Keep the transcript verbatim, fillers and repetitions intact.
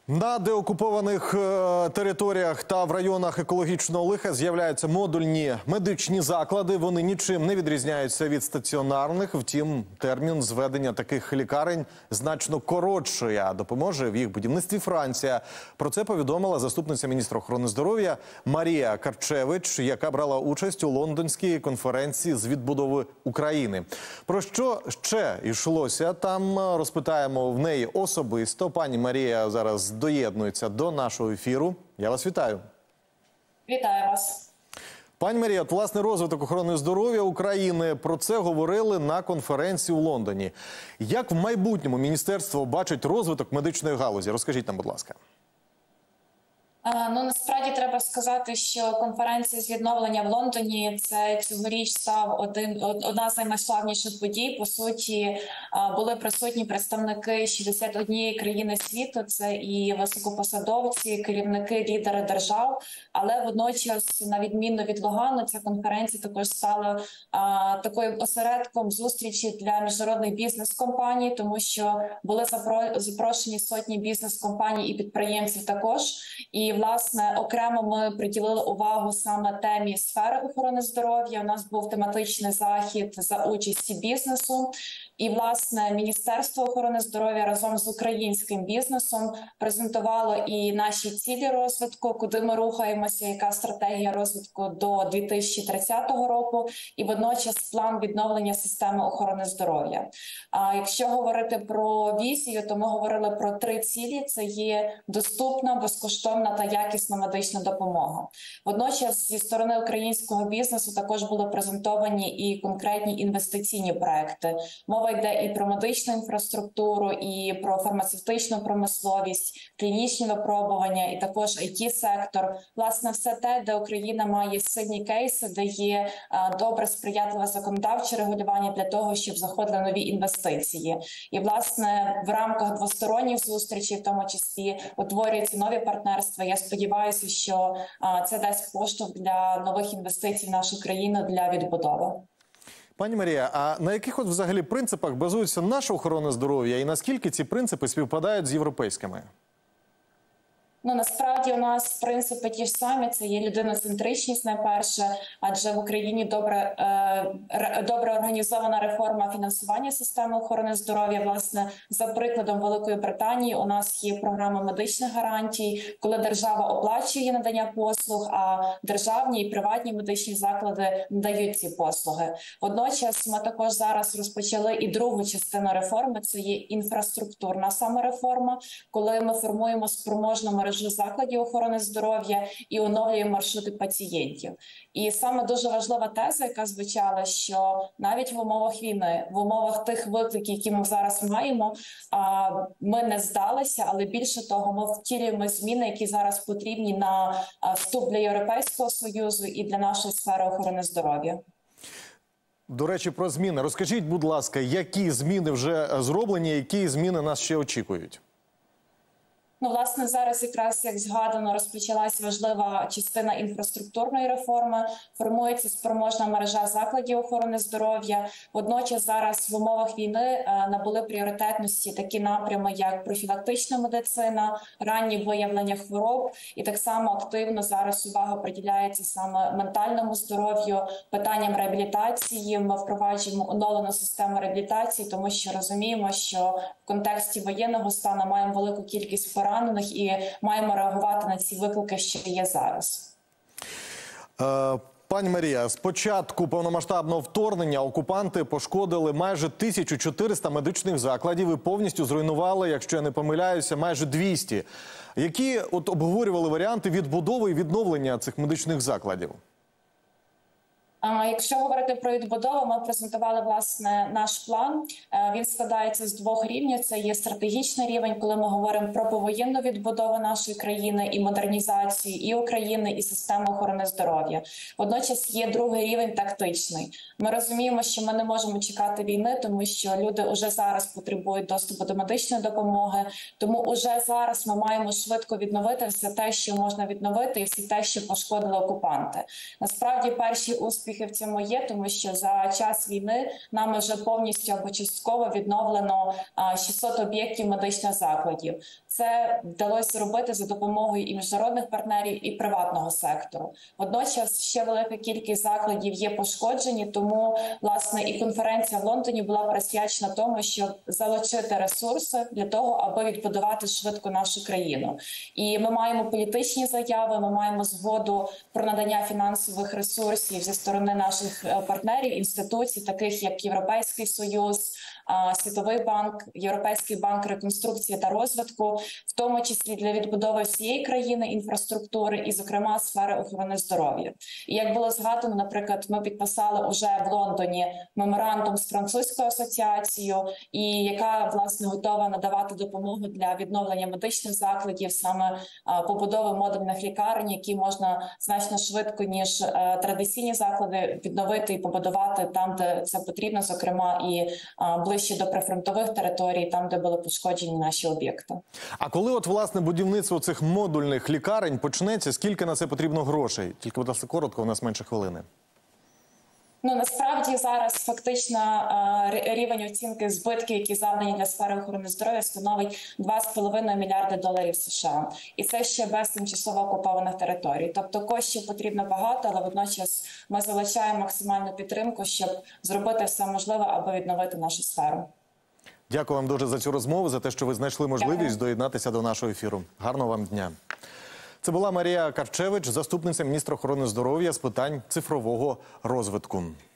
На деокупованих е, територіях та в районах екологічного лиха з'являються модульні медичні заклади. Вони нічим не відрізняються від стаціонарних. Втім, термін зведення таких лікарень значно коротший, а допоможе в їх будівництві Франція. Про це повідомила заступниця міністра охорони здоров'я Марія Карчевич, яка брала участь у лондонській конференції з відбудови України. Про що ще йшлося там, розпитаємо в неї особисто. Пані Марія зараз доєднується до нашого ефіру. Я вас вітаю. Вітаю вас. Пані Марія, от, власне, розвиток охорони здоров'я України. Про це говорили на конференції у Лондоні. Як в майбутньому міністерство бачить розвиток медичної галузі? Розкажіть нам, будь ласка. Ну, насправді треба сказати, що конференція з відновлення в Лондоні – це цьогоріч став один, одна з найславніших подій. По суті, були присутні представники шістдесят однієї країни світу, це і високопосадовці, керівники, лідери держав. Але водночас, на відміну від Лугану, ця конференція також стала а, такою осередком зустрічі для міжнародних бізнес-компаній, тому що були запрошені сотні бізнес-компаній і підприємців також. І власне, окремо ми приділили увагу саме темі сфери охорони здоров'я. У нас був тематичний захід за участі бізнесу. І, власне, Міністерство охорони здоров'я разом з українським бізнесом презентувало і наші цілі розвитку, куди ми рухаємося, яка стратегія розвитку до дві тисячі тридцятого року, і водночас план відновлення системи охорони здоров'я. А якщо говорити про візію, то ми говорили про три цілі. Це є доступна, безкоштовна та якісна медична допомога. Водночас, зі сторони українського бізнесу також були презентовані і конкретні інвестиційні проекти. Мова йде і про медичну інфраструктуру, і про фармацевтичну промисловість, клінічні випробування, і також ай ті-сектор. Власне, все те, де Україна має сильні кейси, де є а, добре сприятливе законодавче регулювання для того, щоб заходили нові інвестиції. І, власне, в рамках двосторонніх зустрічей, в тому числі, утворюються нові партнерства. Я сподіваюся, що а, це дасть поштовх для нових інвестицій в нашу країну для відбудови. Пані Марія, а на яких от взагалі принципах базується наша охорона здоров'я і наскільки ці принципи співпадають з європейськими? Ну, насправді у нас принципи ті ж самі, це є людиноцентричність найперше, адже в Україні добре, е, добре організована реформа фінансування системи охорони здоров'я. Власне, за прикладом Великої Британії у нас є програма медичних гарантій, коли держава оплачує надання послуг, а державні і приватні медичні заклади надають ці послуги. Водночас ми також зараз розпочали і другу частину реформи, це є інфраструктурна саме реформа, коли ми формуємо спроможну мережу закладів охорони здоров'я і оновлюємо маршрути пацієнтів. І саме дуже важлива теза, яка звучала, що навіть в умовах війни, в умовах тих викликів, які ми зараз маємо, ми не здалися, але більше того, ми втілюємо зміни, які зараз потрібні на вступ для Європейського Союзу і для нашої сфери охорони здоров'я. До речі, про зміни. Розкажіть, будь ласка, які зміни вже зроблені, які зміни нас ще очікують? Ну, власне, зараз якраз, як згадано, розпочалась важлива частина інфраструктурної реформи, формується спроможна мережа закладів охорони здоров'я. Водночас зараз в умовах війни е, набули пріоритетності такі напрями, як профілактична медицина, ранні виявлення хвороб, і так само активно зараз увага приділяється саме ментальному здоров'ю, питанням реабілітації. Ми впроваджуємо оновлену систему реабілітації, тому що розуміємо, що в контексті воєнного стану маємо велику кількість поранених і маємо реагувати на ці виклики, що є зараз. Е, пані Марія, з початку повномасштабного вторгнення окупанти пошкодили майже тисячу чотириста медичних закладів і повністю зруйнували, якщо я не помиляюся, майже двісті. Які от обговорювали варіанти відбудови і відновлення цих медичних закладів? Якщо говорити про відбудову, ми презентували, власне, наш план. Він складається з двох рівнів. Це є стратегічний рівень, коли ми говоримо про повоєнну відбудову нашої країни і модернізацію і України, і системи охорони здоров'я. Водночас є другий рівень тактичний. Ми розуміємо, що ми не можемо чекати війни, тому що люди вже зараз потребують доступу до медичної допомоги. Тому вже зараз ми маємо швидко відновити все те, що можна відновити, і все те, що пошкодили окупанти. Насправді, перший успіх успіхи в цьому є, тому що за час війни нами вже повністю або частково відновлено шістсот об'єктів медичних закладів. Це вдалося зробити за допомогою і міжнародних партнерів, і приватного сектору. Водночас ще велика кількість закладів є пошкоджені, тому, власне, і конференція в Лондоні була присвячена тому, щоб залучити ресурси для того, аби відбудувати швидко нашу країну. І ми маємо політичні заяви, ми маємо згоду про надання фінансових ресурсів зі сторони наших партнерів, інституцій, таких як Європейський Союз, Світовий банк, Європейський банк реконструкції та розвитку, в тому числі для відбудови всієї країни, інфраструктури і, зокрема, сфери охорони здоров'я. І як було згадано, наприклад, ми підписали уже в Лондоні меморандум з французькою асоціацією, і яка, власне, готова надавати допомогу для відновлення медичних закладів, саме побудови модульних лікарень, які можна значно швидко, ніж традиційні заклади, відновити і побудувати там, де це потрібно, зокрема, і ближче до прифронтових територій, там, де були пошкоджені наші об'єкти. А коли от, власне, будівництво цих модульних лікарень почнеться, скільки на це потрібно грошей? Тільки, будь ласка, коротко, у нас менше хвилини. Ну, насправді зараз фактично рівень оцінки збитків, які завдані для сфери охорони здоров'я, становить два з половиною мільярди доларів США. І це ще без тимчасово окупованих територій. Тобто коштів потрібно багато, але водночас ми залучаємо максимальну підтримку, щоб зробити все можливе, аби відновити нашу сферу. Дякую вам дуже за цю розмову, за те, що ви знайшли можливість Дякую. доєднатися до нашого ефіру. Гарного вам дня. Це була Марія Карчевич, заступниця міністра охорони здоров'я з питань цифрового розвитку.